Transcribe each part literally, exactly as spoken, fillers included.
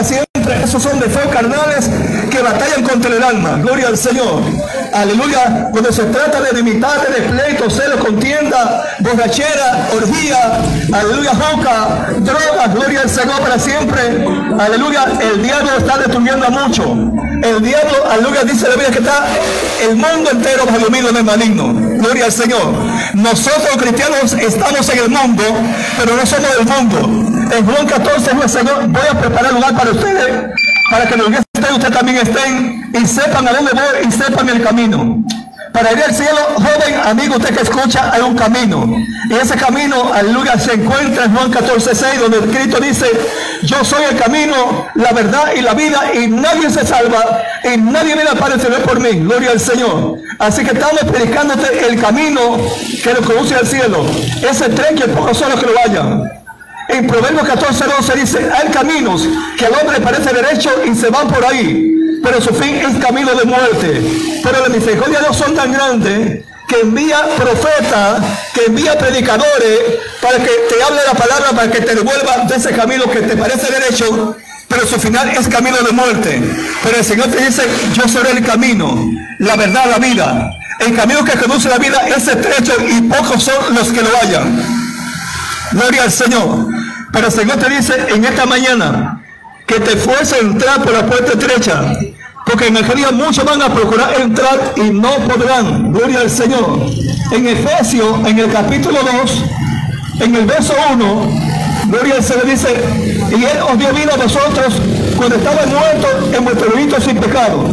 siempre. Esos son deseos carnales que batallan contra el alma. Gloria al Señor. Aleluya. Cuando se trata de enemistades, de pleitos, celos, contienda, borrachera, orgía, aleluya, boca, drogas, gloria al Señor para siempre. Aleluya. El diablo está destruyendo a muchos. El diablo, aleluya, dice la Biblia que está el mundo entero bajo el dominio del maligno. Gloria al Señor. Nosotros los cristianos estamos en el mundo, pero no somos del mundo. En Juan catorce, el Señor, voy a preparar lugar para ustedes, para que los que estén, ustedes también estén y sepan a dónde voy y sepan el camino. Para ir al cielo, joven amigo, usted que escucha, hay un camino. Y ese camino, aleluya, se encuentra en Juan catorce, seis, donde Cristo dice: yo soy el camino, la verdad y la vida, y nadie se salva, y nadie viene al Padre si no es por mí. Gloria al Señor. Así que estamos predicándote el camino que nos conduce al cielo. Ese tren que pocos son los que lo vayan. En Proverbios catorce, doce dice: hay caminos que al hombre parece derecho y se van por ahí, pero su fin es camino de muerte. Pero la misericordia de Dios son tan grandes que envía profetas, que envía predicadores para que te hable la palabra, para que te devuelva de ese camino que te parece derecho, pero su final es camino de muerte. Pero el Señor te dice: yo seré el camino, la verdad, la vida. El camino que conduce a la vida es estrecho y pocos son los que lo hallan. Gloria al Señor. Pero el Señor te dice en esta mañana que te fuerce a entrar por la puerta estrecha, porque en aquel día muchos van a procurar entrar y no podrán. Gloria al Señor. En Efesios, en el capítulo dos, en el verso uno, gloria al Señor, dice: y Él os dio vida a vosotros cuando estaban muertos en vuestros delitos sin pecado,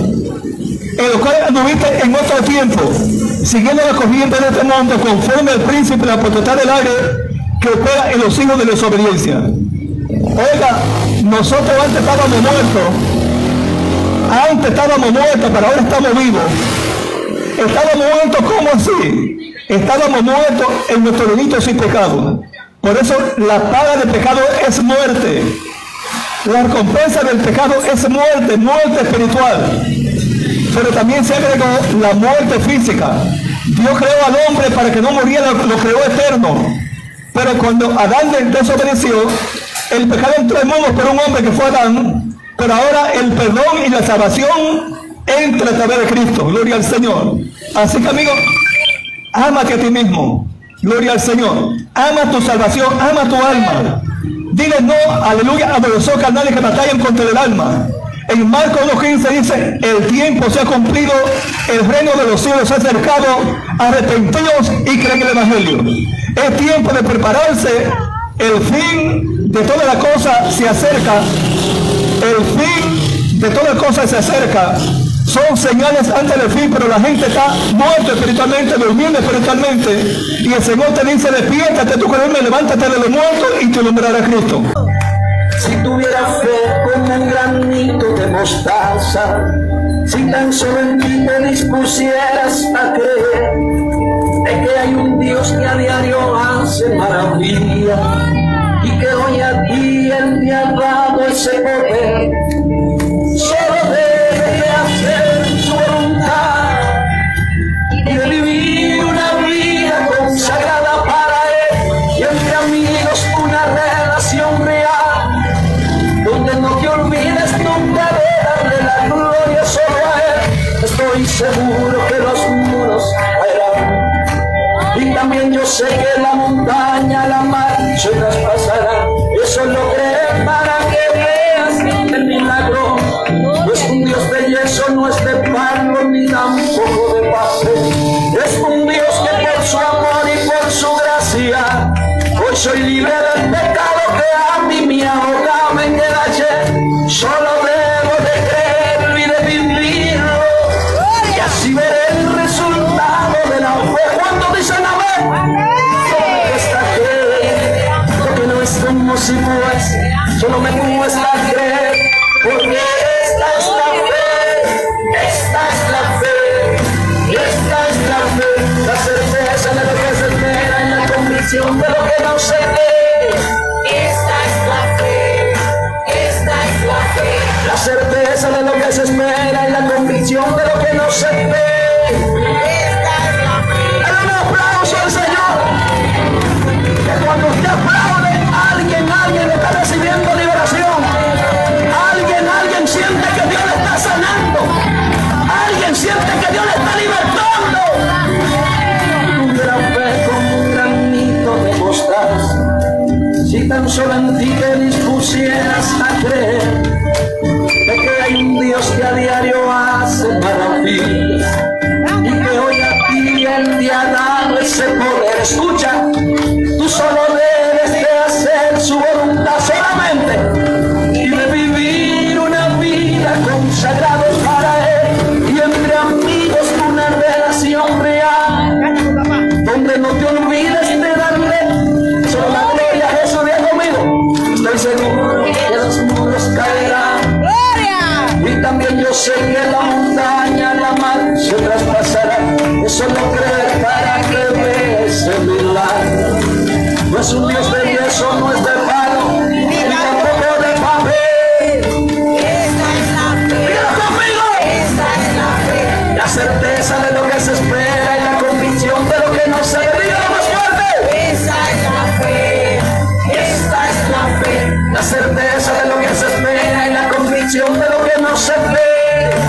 en los cuales anduviste en otro tiempo, siguiendo la corriente de este mundo, conforme al príncipe de la potestad del aire, que opera en los hijos de desobediencia. Oiga, nosotros antes estábamos muertos, antes estábamos muertos, pero ahora estamos vivos. Estábamos muertos, ¿cómo así? Estábamos muertos en nuestros delitos y pecados. Por eso la paga del pecado es muerte. La recompensa del pecado es muerte, muerte espiritual. Pero también se agregó la muerte física. Dios creó al hombre para que no muriera, lo creó eterno. Pero cuando Adán desobedeció, el pecado entró en mundo por un hombre que fue Adán, pero ahora el perdón y la salvación entra a través de Cristo. Gloria al Señor. Así que, amigo, ámate a ti mismo. Gloria al Señor. Ama tu salvación, ama tu alma. Dile no, aleluya, a los deseos carnales que batallan contra el alma. En Marcos uno quince dice: el tiempo se ha cumplido, el reino de los cielos se ha acercado, arrepentidos y creen el Evangelio. Es tiempo de prepararse, el fin de toda la cosa se acerca, el fin de toda cosa se acerca. Son señales antes del fin, pero la gente está muerta espiritualmente, durmiendo espiritualmente, y el Señor te dice: despiértate, tu corazón, levántate de los muertos y te alumbrará Cristo. Si tuviera fe como un granito de mostaza, si tan solo en ti te dispusieras a creer, de que hay un Dios que a diario hace maravilla, y que hoy a ti Él te ha dado ese poder, solo debe de hacer su voluntad, y de vivir una vida consagrada para Él, y entre amigos una relación real, donde no te olvides nunca de darle la gloria solo a Él. Estoy seguro que los muros caerán, y también yo sé que la montaña, la mar se traspasará. Eso lo cree para que veas el milagro. No es un Dios de yeso, no es de barro, ni tampoco de papel. Es un Dios que por su amor y por su gracia, hoy soy libre del pecado que a mí me ahogaba en el ayer. Solo debo de creerlo y de vivirlo, y así veré el resultado de la fe. ¿Cuántos dicen amén? Esta fe, porque no es como si fuese, solo me cuesta creer, porque esta es la fe, esta es la fe, esta es la fe, la certeza de lo que se espera y la convicción de lo que no se ve. Esta es la fe, esta es la fe, la certeza de lo que se espera y la convicción de lo que no se ve. Esta es la fe. Dale un aplauso al Señor. Que cuando usted aplaude, alguien, alguien está recibiendo liberación. Alguien bendición de lo que no se ve.